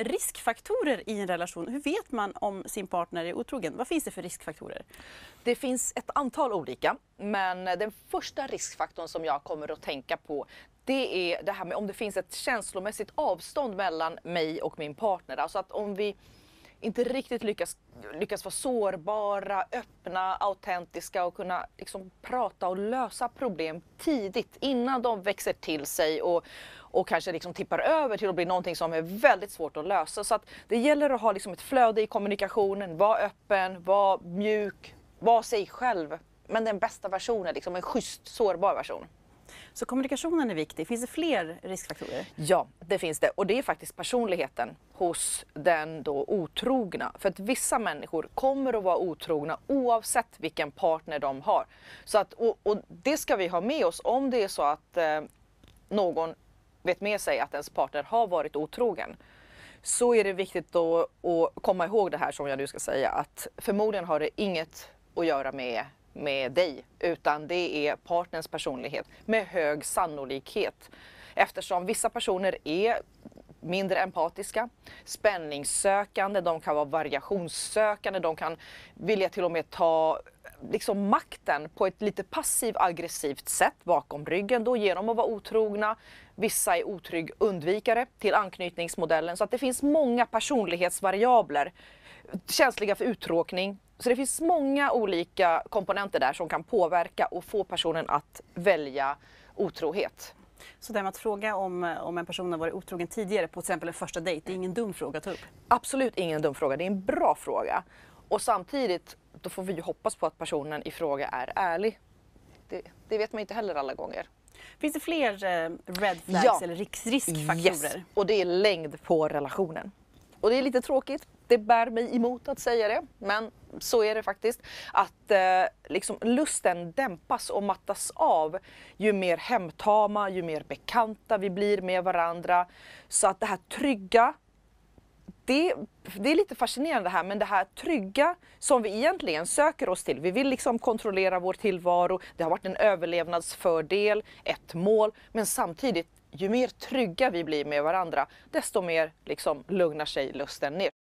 riskfaktorer i en relation. Hur vet man om sin partner är otrogen? Vad finns det för riskfaktorer? Det finns ett antal olika, men den första riskfaktorn som jag kommer att tänka på, det är det här med om det finns ett känslomässigt avstånd mellan mig och min partner. Alltså att om vi inte riktigt lyckas vara sårbara, öppna, autentiska och kunna liksom prata och lösa problem tidigt innan de växer till sig och kanske liksom tippar över till att bli någonting som är väldigt svårt att lösa. Så att det gäller att ha liksom ett flöde i kommunikationen, vara öppen, vara mjuk, vara sig själv. Men den bästa versionen, liksom en schysst, sårbar version. Så kommunikationen är viktig. Finns det fler riskfaktorer? Ja, det finns det. Och det är faktiskt personligheten hos den då otrogna. För att vissa människor kommer att vara otrogna oavsett vilken partner de har. Så att, och det ska vi ha med oss om det är så att någon vet med sig att ens partner har varit otrogen. Så är det viktigt då att komma ihåg det här som jag nu ska säga. Att förmodligen har det inget att göra med dig, utan det är partners personlighet med hög sannolikhet. Eftersom vissa personer är mindre empatiska, spänningssökande, de kan vara variationssökande, de kan vilja till och med ta liksom makten på ett lite passiv-aggressivt sätt bakom ryggen då genom att vara otrogna. Vissa är otrygg undvikare till anknytningsmodellen, så att det finns många personlighetsvariabler, känsliga för uttråkning. Så det finns många olika komponenter där som kan påverka och få personen att välja otrohet. Så det med att fråga om en person har varit otrogen tidigare på till exempel en första dejt, det är ingen dum fråga att ta upp? Absolut ingen dum fråga, det är en bra fråga. Och samtidigt, då får vi ju hoppas på att personen i fråga är ärlig. Det vet man inte heller alla gånger. Finns det fler red flags eller riskfaktorer? Yes, och det är längd på relationen. Och det är lite tråkigt, det bär mig emot att säga det, men så är det faktiskt. Att liksom lusten dämpas och mattas av ju mer hemtama, ju mer bekanta vi blir med varandra. Så att det här trygga, det är lite fascinerande här, men det här trygga som vi egentligen söker oss till. Vi vill liksom kontrollera vår tillvaro, det har varit en överlevnadsfördel, ett mål, men samtidigt ju mer trygga vi blir med varandra, desto mer liksom lugnar sig lusten ner.